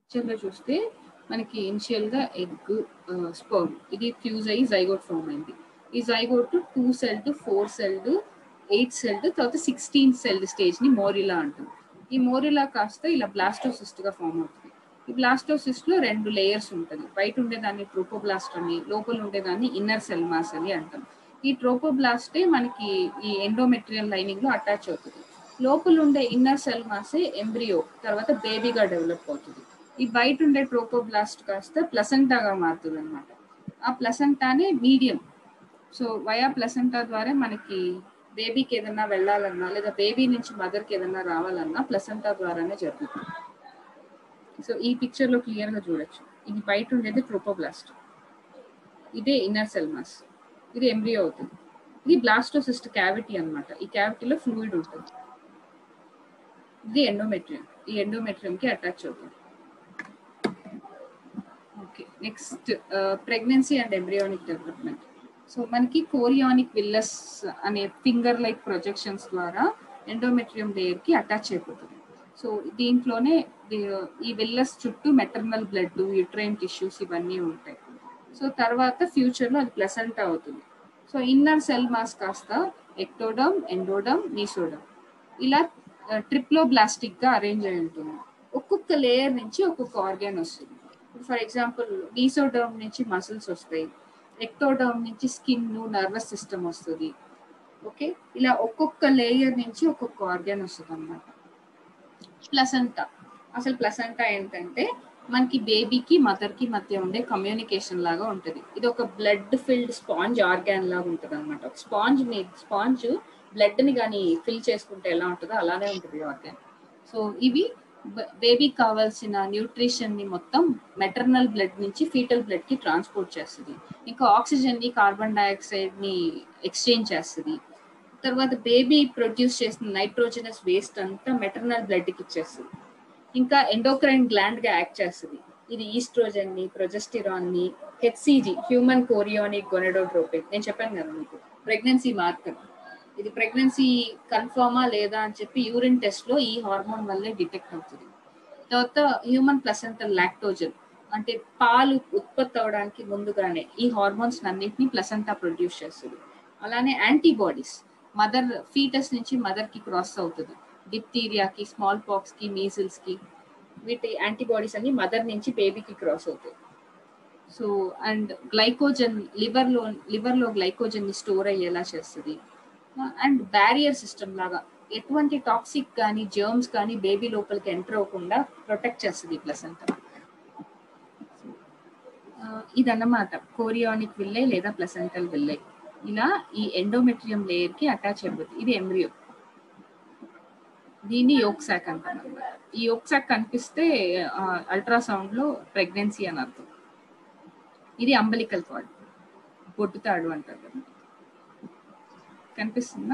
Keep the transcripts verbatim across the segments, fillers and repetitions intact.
పిక్చర్లో చూస్తే మనకి ఇనిషియల్గా ఎగ్ స్పర్మ్ ఇది ఫ్యూజ్ అయ్యి జైగోట్ ఫామ్ అయింది. ఈ zygote two celled four celled eight celled తర్వాత సిక్స్టీన్ సెల్డ్ స్టేజ్ని మోరిలా అంటాం. ఈ మోరిలా కాస్త ఇలా బ్లాస్టోసిస్ట్గా ఫామ్ అవుతుంది. ఈ బ్లాస్టోసిస్ట్లో రెండు లేయర్స్ ఉంటుంది. బయట ఉండేదాన్ని ట్రోపోబ్లాస్ట్ అని, లోపల ఉండేదాన్ని ఇన్నర్ సెల్ మాస్ అని అంటాం. ఈ ట్రోపోబ్లాస్టే మనకి ఈ ఎండోమెట్రియల్ లైనింగ్లో అటాచ్ అవుతుంది. లోపల ఉండే ఇన్నర్ సెల్ మాసే ఎంబ్రియో తర్వాత బేబీగా డెవలప్ అవుతుంది. ఈ బయట ఉండే ట్రోపోబ్లాస్ట్ కాస్త ప్లసెంటాగా మారుతుంది అనమాట. ఆ ప్లసెంటానే మీడియం. సో వయా ప్లసెంటా ద్వారా మనకి బేబీకి ఏదన్నా వెళ్ళాలన్నా లేదా బేబీ నుంచి మదర్కి ఏదన్నా రావాలన్నా ప్లసెంటా ద్వారానే జరుగుతుంది. సో ఈ పిక్చర్లో క్లియర్గా చూడొచ్చు. ఇది బయట ఉండేది ట్రోపోబ్లాస్ట్, ఇదే ఇన్నర్ సెల్ మాస్, ఇది ఎంబ్రియో అవుతుంది. ఇది బ్లాస్టోసిస్ట్ క్యావిటీ అనమాట. ఈ క్యావిటీలో ఫ్లూయిడ్ ఉంటుంది. ఇది ఎండోమెట్రియం, ఈ ఎండోమెట్రియంకి అటాచ్ అవుతుంది. Okay, next pregnancy and embryonic development. So మనకి కోరియానిక్ విల్లస్ అనే ఫింగర్ లైక్ ప్రొజెక్షన్స్ ద్వారా ఎండోమెట్రియం లేయర్కి అటాచ్ అయిపోతుంది. సో దీంట్లోనే ఈ విల్లస్ చుట్టూ మెటర్నల్ బ్లడ్, యూట్రైన్ టిష్యూస్ ఇవన్నీ ఉంటాయి. సో తర్వాత ఫ్యూచర్లో అది ప్లసెంటా అవుతుంది. సో ఇన్నర్ సెల్ మాస్ కాస్త ఎక్టోడమ్, ఎండోడమ్, మీసోడమ్ ఇలా ట్రిప్లోబ్లాస్టిక్గా అరేంజ్ అయి ఉంటుంది. ఒక్కొక్క లేయర్ నుంచి ఒక్కొక్క ఆర్గాన్ వస్తుంది. ఫర్ ఎగ్జాంపుల్ మీసోడర్మ్ నుంచి మసిల్స్ వస్తాయి, ఎక్టోడర్మ్ నుంచి స్కిన్, నర్వస్ సిస్టమ్ వస్తుంది. ఓకే, ఇలా ఒక్కొక్క లేయర్ నుంచి ఒక్కొక్క ఆర్గాన్ వస్తుంది అన్నమాట. ప్లసెంటా, అసలు ప్లసెంటా ఏంటంటే మనకి బేబీకి మదర్కి మధ్య ఉండే కమ్యూనికేషన్ లాగా ఉంటుంది. ఇది ఒక బ్లడ్ ఫిల్డ్ స్పాంజ్ ఆర్గాన్ లాగా ఉంటుంది అనమాట. ఒక స్పాంజ్ స్పాంజ్ బ్లడ్ని కానీ ఫిల్ చేసుకుంటే ఎలా ఉంటుందో అలానే ఉంటుంది ఆర్గాన్. సో ఇవి బేబీకి కావాల్సిన న్యూట్రిషన్ని మొత్తం మెటర్నల్ బ్లడ్ నుంచి ఫీటల్ బ్లడ్కి ట్రాన్స్పోర్ట్ చేస్తుంది. ఇంకా ఆక్సిజన్ని, కార్బన్ డైఆక్సైడ్ని ఎక్స్చేంజ్ చేస్తుంది. తర్వాత బేబీ ప్రొడ్యూస్ చేసిన నైట్రోజనస్ వేస్ట్ అంతా మెటర్నల్ బ్లడ్కి ఇచ్చేస్తుంది. ఇంకా ఎండోక్రైన్ గ్లాండ్గా యాక్ట్ చేస్తుంది. ఇది ఈస్ట్రోజన్ని, ప్రొజెస్టిరాన్ని, హెచ్సిజి హ్యూమన్ కోరియోనిక్ గొనెడోట్రోపిన్ నేను చెప్పాను కదా మీకు ప్రెగ్నెన్సీ మార్కర్. ఇది ప్రెగ్నెన్సీ కన్ఫర్మా లేదా అని చెప్పి యూరిన్ టెస్ట్లో ఈ హార్మోన్ వల్లే డిటెక్ట్ అవుతుంది. తర్వాత హ్యూమన్ ప్లసెంటల్ లాక్టోజన్ అంటే పాలు ఉత్పత్తి అవడానికి ముందుగానే ఈ హార్మోన్స్ అన్నింటినీ ప్లసెంటా ప్రొడ్యూస్ చేస్తుంది. అలానే యాంటీబాడీస్ మదర్ ఫీటస్ నుంచి మదర్కి క్రాస్ అవుతుంది. డిప్తీరియాకి, స్మాల్ పాక్స్కి, మీజిల్స్కి వీటి యాంటీబాడీస్ అన్ని మదర్ నుంచి బేబీకి క్రాస్ అవుతాయి. సో అండ్ గ్లైకోజన్ లివర్లో లివర్లో గ్లైకోజన్ని స్టోర్ అయ్యేలా చేస్తుంది. అండ్ బ్యారియర్ సిస్టమ్ లాగా ఎటువంటి టాక్సిక్ కానీ జర్మ్స్ కానీ బేబీ లోపలికి ఎంటర్ అవ్వకుండా ప్రొటెక్ట్ చేస్తుంది ప్లసెంటా. ఇదన్నమాట కోరియానిక్ విల్లే లేదా ప్లసెంటల్ విల్లే. ఇలా ఈ ఎండోమెట్రియం లేయర్కి అటాచ్ అయిపోతుంది. ఇది ఎంబ్రియో, దీన్ని యోక్ సాక్ అంటాం. ఈ యోక్ సాక్ కనిపిస్తే అల్ట్రాసౌండ్లో ప్రెగ్నెన్సీ అని అర్థం. ఇది అంబలికల్ కార్డ్, బొట్టుతాడు అంటారు కదా, కనిపిస్తుందా?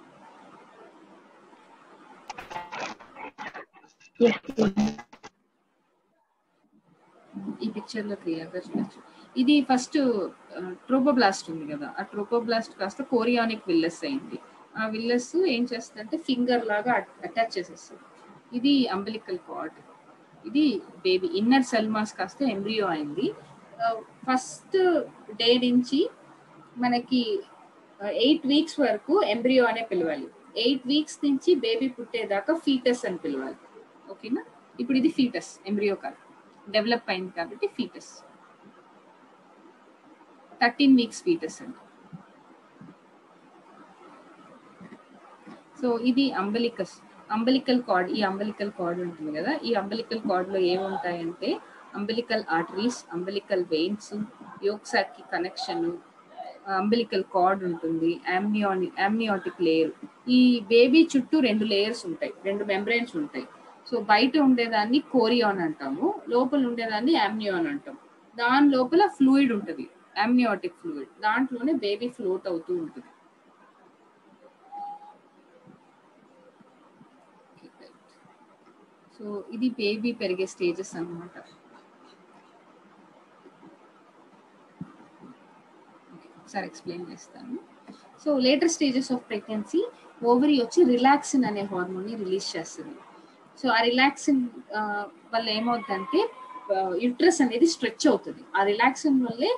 ఈ పిక్చర్లో క్లియర్గా చూడొచ్చు. ఇది ఫస్ట్ ట్రోపోబ్లాస్ట్ ఉంది కదా, ఆ ట్రోపోబ్లాస్ట్ కాస్త కోరియానిక్ విల్లస్ అయింది. ఆ విల్లస్ ఏం చేస్తుందంటే ఫింగర్ లాగా అటాచ్ చేసేస్తుంది. ఇది అంబలికల్ కార్డ్, ఇది బేబీ. ఇన్నర్ సెల్ మాస్ కాస్త ఎంబ్రియో అయింది. ఫస్ట్ డే నుంచి మనకి ఎయిట్ వీక్స్ వరకు ఎంబ్రియో అనే పిలవాలి. ఎయిట్ వీక్స్ నుంచి బేబీ పుట్టేదాకా ఫీటస్ అని పిలవాలి. ఓకేనా, ఇప్పుడు ఇది ఫీటస్, ఎంబ్రియో కాదు, డెవలప్ అయింది కాబట్టి ఫీటస్. థర్టీన్ వీక్స్ ఫీటస్ అండి. సో ఇది అంబలికస్ అంబలికల్ కార్డ్. ఈ అంబలికల్ కార్డ్ ఉంటుంది కదా, ఈ అంబలికల్ కార్డ్లో ఏముంటాయంటే umbilical arteries, umbilical veins, yolk సాక్కి కనెక్షన్, అంబలికల్ కార్డ్ ఉంటుంది, యామ్నియాని యామ్నియాటిక్ లేయర్. ఈ బేబీ చుట్టూ రెండు లేయర్స్ ఉంటాయి, రెండు మెంబ్రెయిన్స్ ఉంటాయి. సో బయట ఉండేదాన్ని కోరియాన్ అంటాము, లోపల ఉండేదాన్ని యామ్నియాన్ అంటాం. దాని లోపల ఫ్లూయిడ్ ఉంటుంది, యామ్నియాటిక్ ఫ్లూయిడ్, దాంట్లోనే బేబీ ఫ్లోట్ అవుతూ ఉంటుంది. సో ఇది బేబీ పెరిగే స్టేజెస్ అన్నమాట. ఒకసారి ఎక్స్ప్లెయిన్ చేస్తాను. So later stages of pregnancy ovary వచ్చి రిలాక్సిన్ అనే హార్మోన్ని రిలీజ్ చేస్తుంది. సో ఆ రిలాక్సింగ్ వల్ల ఏమవుతుందంటే యూట్రస్ అనేది స్ట్రెచ్ అవుతుంది. ఆ రిలాక్సింగ్ వల్లే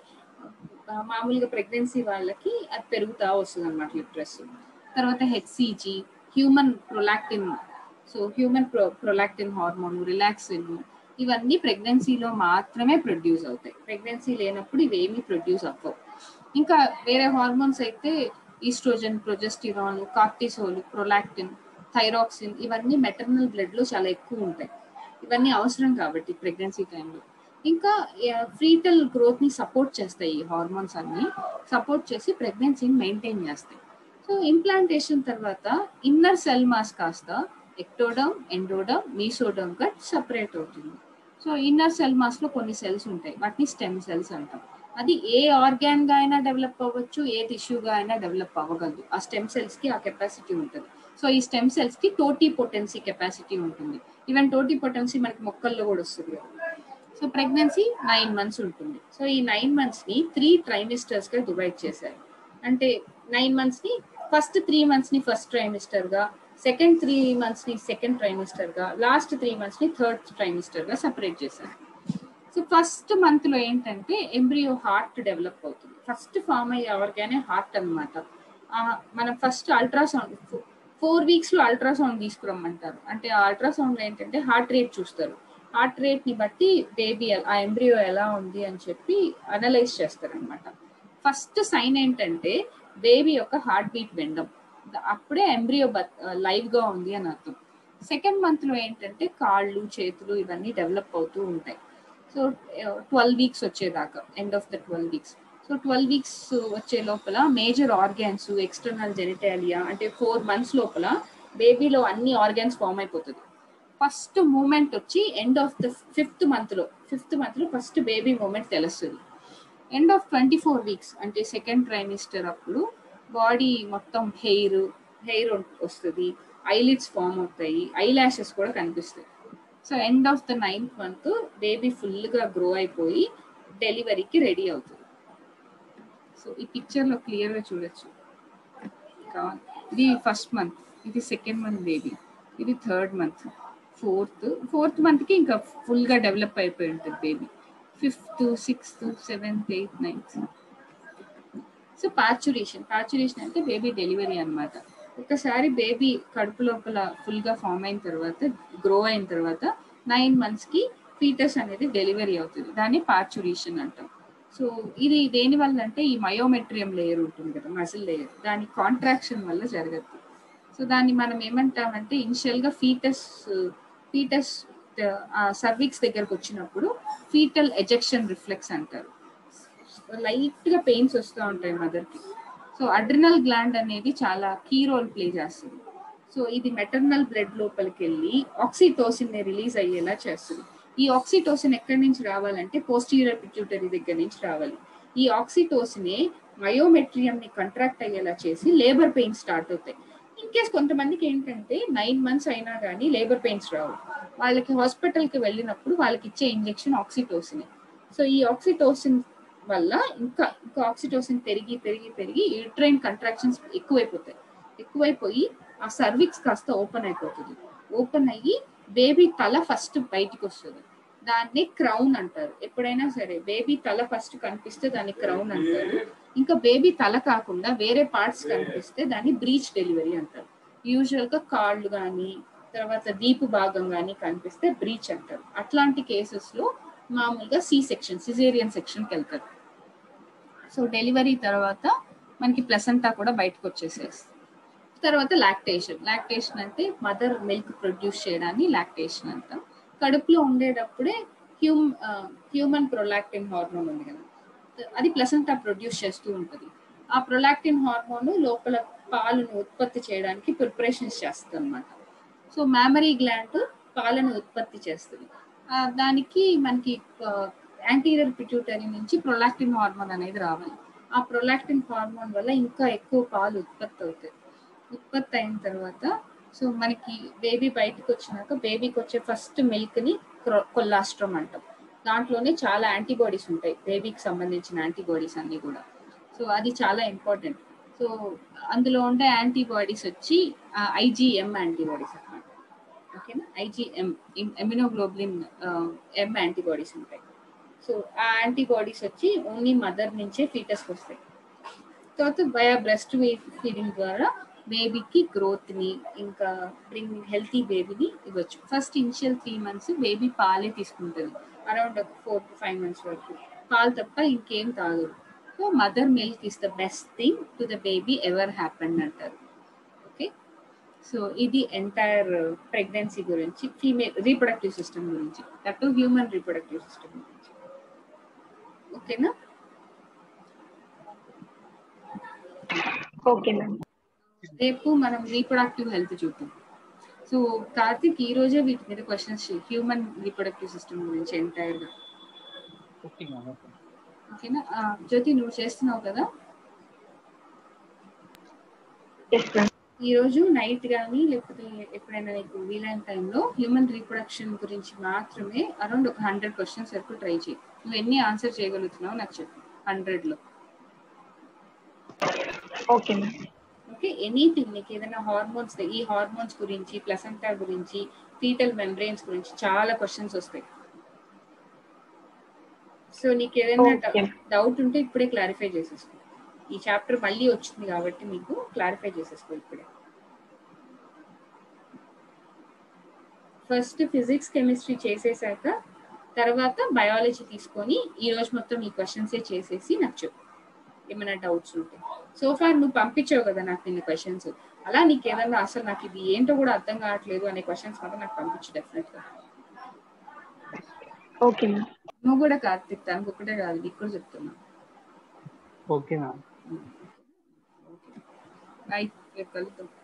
మామూలుగా ప్రెగ్నెన్సీ వాళ్ళకి అది పెరుగుతా వస్తుంది అనమాట యూట్రస్. తర్వాత HCG, human prolactin, so human pro prolactin hormone, relaxin, ఇవన్నీ ప్రెగ్నెన్సీలో మాత్రమే ప్రొడ్యూస్ అవుతాయి. ప్రెగ్నెన్సీ లేనప్పుడు ఇవేమీ ప్రొడ్యూస్ అవ్వవు. ఇంకా వేరే హార్మోన్స్ అయితే estrogen, progesterone, cortisol, prolactin, thyroxine, ఇవన్నీ మెటర్నల్ బ్లడ్లో చాలా ఎక్కువ ఉంటాయి. ఇవన్నీ అవసరం కాబట్టి ప్రెగ్నెన్సీ టైంలో. ఇంకా ఫీటల్ గ్రోత్ని సపోర్ట్ చేస్తాయి ఈ హార్మోన్స్ అన్ని, సపోర్ట్ చేసి ప్రెగ్నెన్సీని మెయింటైన్ చేస్తాయి. సో ఇంప్లాంటేషన్ తర్వాత ఇన్నర్ సెల్ మాస్ కాస్త ఎక్టోడర్మ్, ఎండోడర్మ్, మీసోడర్మ్గా సపరేట్ అవుతుంది. సో ఇన్నర్ సెల్ మాస్లో కొన్ని సెల్స్ ఉంటాయి, వాటిని స్టెమ్ సెల్స్ అంటాం. అది ఏ ఆర్గాన్గా అయినా డెవలప్ అవ్వచ్చు, ఏ టిష్యూగా అయినా డెవలప్ అవ్వగలదు. ఆ స్టెమ్ సెల్స్కి ఆ కెపాసిటీ ఉంటుంది. సో ఈ స్టెమ్ సెల్స్కి టోటీ పొటెన్సీ కెపాసిటీ ఉంటుంది. ఈవెన్ టోటీ పొటెన్సీ మనకి మొక్కల్లో కూడా వస్తుంది. సో ప్రెగ్నెన్సీ నైన్ మంత్స్ ఉంటుంది. సో ఈ నైన్ మంత్స్ని త్రీ ట్రైమిస్టర్స్గా డివైడ్ చేశారు. అంటే నైన్ మంత్స్ని ఫస్ట్ త్రీ మంత్స్ని ఫస్ట్ ట్రైమిస్టర్గా, సెకండ్ త్రీ మంత్స్ని సెకండ్ ట్రైమిస్టర్గా, లాస్ట్ త్రీ మంత్స్ని థర్డ్ ట్రైమిస్టర్గా సపరేట్ చేశారు. సో ఫస్ట్ మంత్లో ఏంటంటే ఎంబ్రియో హార్ట్ డెవలప్ అవుతుంది. ఫస్ట్ ఫామ్ అయ్యే ఎవరికైనా హార్ట్ అనమాట. మనం ఫస్ట్ అల్ట్రాసౌండ్ ఫోర్ వీక్స్లో అల్ట్రాసౌండ్ తీసుకురమ్మంటారు. అంటే ఆ అల్ట్రాసౌండ్లో ఏంటంటే హార్ట్ రేట్ చూస్తారు. హార్ట్ రేట్ని బట్టి బేబీ ఆ ఎంబ్రియో ఎలా ఉంది అని చెప్పి అనలైజ్ చేస్తారనమాట. ఫస్ట్ సైన్ ఏంటంటే బేబీ యొక్క హార్ట్ బీట్ వినడం, అప్పుడే ఎంబ్రియో లైవ్గా ఉంది అని అర్థం. సెకండ్ మంత్లో ఏంటంటే కాళ్ళు, చేతులు ఇవన్నీ డెవలప్ అవుతూ ఉంటాయి. సో ట్వెల్వ్ వీక్స్ వచ్చేదాకా, end of the twelve weeks. So twelve weeks వచ్చే లోపల మేజర్ ఆర్గాన్స్, ఎక్స్టర్నల్ జెనిటాలియా, అంటే ఫోర్ మంత్స్ లోపల బేబీలో అన్ని ఆర్గాన్స్ ఫామ్ అయిపోతుంది. ఫస్ట్ మూమెంట్ వచ్చి ఎండ్ ఆఫ్ ద ఫిఫ్త్ మంత్లో ఫిఫ్త్ మంత్లో ఫస్ట్ బేబీ మూమెంట్ తెలుస్తుంది. End of twenty four weeks అంటే సెకండ్ ట్రైమిస్టర్ అప్పుడు బాడీ మొత్తం హెయిర్ హెయిర్ వస్తుంది, ఐలిడ్స్ ఫామ్ అవుతాయి, ఐ ల్యాషెస్ కూడా కనిపిస్తాయి. So end of the ninth month baby ఫుల్గా గ్రో అయిపోయి డెలివరీకి రెడీ అవుతుంది. సో ఈ పిక్చర్లో క్లియర్గా చూడొచ్చు. ఇది ఫస్ట్ మంత్, ఇది సెకండ్ మంత్ బేబీ, ఇది థర్డ్ మంత్, ఫోర్త్ ఫోర్త్ మంత్కి ఇంకా ఫుల్గా డెవలప్ అయిపోయి ఉంటుంది baby. Fifth, sixth, seventh, eighth, ninth. So parturition parturition అంటే బేబీ డెలివరీ అనమాట. ఒకసారి బేబీ కడుపు లోపల ఫుల్గా ఫామ్ అయిన తర్వాత, గ్రో అయిన తర్వాత నైన్ మంత్స్కి ఫీటస్ అనేది డెలివరీ అవుతుంది. దాన్ని పార్చురేషన్ అంటాం. సో ఇది దేని వల్ల అంటే ఈ మయోమెట్రియం లేయర్ ఉంటుంది కదా, మజిల్ లేయర్, దాని కాంట్రాక్షన్ వల్ల జరగదు. సో దాన్ని మనం ఏమంటామంటే ఇనిషియల్గా ఫీటస్ ఫీటస్ సర్విక్స్ దగ్గరకు వచ్చినప్పుడు ఫీటల్ ఎజెక్షన్ రిఫ్లెక్స్ అంటారు. లైట్గా పెయిన్స్ వస్తూ ఉంటాయి మదర్కి. సో అడ్రినల్ గ్లాండ్ అనేది చాలా కీ రోల్ ప్లే చేస్తుంది. సో ఇది మెటర్నల్ బ్లడ్ లోపలికి వెళ్ళి ఆక్సిటోసిన్ ని రిలీజ్ అయ్యేలా చేస్తుంది. ఈ ఆక్సిటోసిన్ ఎక్కడి నుంచి రావాలంటే పోస్టీరియర్ పిట్యూటరీ దగ్గర నుంచి రావాలి. ఈ ఆక్సిటోసినే మయోమెట్రియం ని కంట్రాక్ట్ అయ్యేలా చేసి లేబర్ పెయిన్స్ స్టార్ట్ అవుతాయి. ఇన్ కేస్ కొంతమందికి ఏంటంటే నైన్ మంత్స్ అయినా కానీ లేబర్ పెయిన్స్ రావు, వాళ్ళకి హాస్పిటల్కి వెళ్ళినప్పుడు వాళ్ళకి ఇచ్చే ఇంజెక్షన్ ఆక్సిటోసిన్. సో ఈ ఆక్సిటోసిన్ వల్ల ఇంకా ఇంకా ఆక్సిటోసిన్ పెరిగి పెరిగి పెరిగి యూట్రైన్ కంట్రాక్షన్స్ ఎక్కువైపోతాయి. ఎక్కువైపోయి ఆ సర్విక్స్ కాస్త ఓపెన్ అయిపోతుంది. ఓపెన్ అయ్యి బేబీ తల ఫస్ట్ బయటికి వస్తుంది. దాన్ని క్రౌన్ అంటారు. ఎప్పుడైనా సరే బేబీ తల ఫస్ట్ కనిపిస్తే దాన్ని క్రౌన్ అంటారు. ఇంకా బేబీ తల కాకుండా వేరే పార్ట్స్ కనిపిస్తే దాన్ని బ్రీచ్ డెలివరీ అంటారు. యూజువల్గా కాళ్ళు కానీ తర్వాత దీపు భాగం కానీ కనిపిస్తే బ్రీచ్ అంటారు. అట్లాంటి కేసెస్లో మామూలుగా సి సెక్షన్, సిజేరియన్ సెక్షన్కి వెళ్తారు. సో డెలివరీ తర్వాత మనకి ప్లసెంటా కూడా బయటకు వచ్చేసేస్తుంది. తర్వాత లాక్టేషన్. లాక్టేషన్ అంటే మదర్ మిల్క్ ప్రొడ్యూస్ చేయడాన్ని లాక్టేషన్ అంటాం. కడుపులో ఉండేటప్పుడే హ్యూమ్ హ్యూమన్ ప్రొలాక్టిన్ హార్మోన్ ఉంది కదా, అది ప్లసెంటా ప్రొడ్యూస్ చేస్తూ ఉంటుంది. ఆ ప్రొలాక్టిన్ హార్మోన్ లోపల పాలను ఉత్పత్తి చేయడానికి ప్రిపరేషన్స్ చేస్తుంది అనమాట. సో మ్యామరీ గ్లాండ్ పాలను ఉత్పత్తి చేస్తుంది. దానికి మనకి యాంటీరియర్ పిట్యూటరీ నుంచి ప్రొలాక్టిన్ హార్మోన్ అనేది రావాలి. ఆ ప్రొలాక్టిన్ హార్మోన్ వల్ల ఇంకా ఎక్కువ పాలు ఉత్పత్తి అవుతాయి. ఉత్పత్తి అయిన తర్వాత సో మనకి బేబీ బయటకు వచ్చినాక బేబీకి వచ్చే ఫస్ట్ మిల్క్ని కొల్లాస్ట్రమ్ అంటాం. దాంట్లోనే చాలా యాంటీబాడీస్ ఉంటాయి, బేబీకి సంబంధించిన యాంటీబాడీస్ అన్నీ కూడా. సో అది చాలా ఇంపార్టెంట్. సో అందులో ఉండే యాంటీబాడీస్ వచ్చి ఐజీఎం యాంటీబాడీస్ అన్నమాట. ఓకే, ఓకేనా. ఐజీఎం ఇమ్యునోగ్లోబులిన్ ఎం యాంటీబాడీస్ ఉంటాయి. సో ఆ యాంటీబాడీస్ వచ్చి ఓన్లీ మదర్ నుంచే ఫీటస్కి వస్తాయి. తర్వాత బయా బ్రెస్ట్ ఫీడింగ్ ద్వారా బేబీకి గ్రోత్ని ఇంకా బ్రింగ్ హెల్తీ బేబీని ఇవ్వచ్చు. First initial three months baby పాలే తీసుకుంటుంది, around four to five months వరకు పాలు తప్ప ఇంకేం తాగదు. So mother milk is the best thing to the baby ever happen అంటారు. ఓకే, సో ఇది ఎంటైర్ ప్రెగ్నెన్సీ గురించి, ఫీమేల్ రీప్రొడక్టివ్ సిస్టమ్ గురించి, దట్ హ్యూమన్ రీప్రొడక్టివ్ సిస్టమ్ గురించి. ఓకేనా. Okay ma'am. రేపు మనం రీప్రొడక్టివ్ హెల్త్ చూద్దాం. సో కార్తిక్ ఈ రోజే వీటి మీద క్వశ్చన్స్ హ్యూమన్ రీప్రొడక్టివ్ సిస్టమ్ గురించి ఎంటైర్గా. ఓకేనా. జ్యోతి నువ్వు చేస్తున్నావు కదా ఈ రోజు నైట్ కానీ లేకపోతే ఎప్పుడైనా నీకు వీలైన టైంలో హ్యూమన్ రీప్రొడక్షన్ గురించి మాత్రమే అరౌండ్ ఒక హండ్రెడ్ క్వశ్చన్స్ వరకు ట్రై చేయి. నువ్వు ఎన్ని ఆన్సర్ చేయగలుగుతున్నావు నాకు చెప్పు హండ్రెడ్లో. ఓకే ఓకే, ఎనీథింగ్ నీకు ఏదైనా హార్మోన్స్, ఈ హార్మోన్స్ గురించి, ప్లసెంటా గురించి, ఫీటల్ మెంబ్రెయిన్స్ గురించి చాలా క్వశ్చన్స్ వస్తాయి. సో నీకు ఏదైనా డౌట్ ఉంటే ఇప్పుడే క్లారిఫై చేసేసుకో. ఈ చాప్టర్ మళ్ళీ వచ్చింది కాబట్టి మీకు క్లారిఫై చేసేసుకో ఇప్పుడే. ఫస్ట్ ఫిజిక్స్ కెమిస్ట్రీ చేసేసాక తర్వాత బయాలజీ తీసుకొని ఈ రోజు మొత్తం ఈ క్వశ్చన్సే చేసేసి నాకు చెప్పు ఏమైనా డౌట్స్ ఉంటే. సో ఫార్ నువ్వు పంపించావు కదా నాకు ఇన్ని క్వశ్చన్స్, అలా నీకు ఏదన్నా అసలు నాకు ఇది ఏంటో కూడా అర్థం కావట్లేదు అనే క్వశ్చన్స్ మాత్రం నాకు పంపించు డెఫినెట్గా. ఓకే నువ్వు కూడా కార్తిక్ దానికి ఒకటే కాదు నీకు కూడా చెప్తున్నా. Okay ma'am. రైట్, రేపు కలుద్దాం.